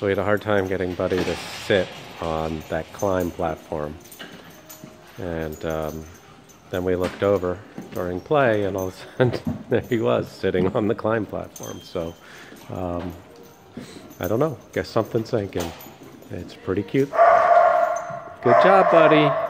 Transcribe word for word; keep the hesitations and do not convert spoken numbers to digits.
So we had a hard time getting Buddy to sit on that climb platform. And um, then we looked over during play, and all of a sudden, there he was, sitting on the climb platform. So, um, I don't know. Guess something's sinking. It's pretty cute. Good job, Buddy.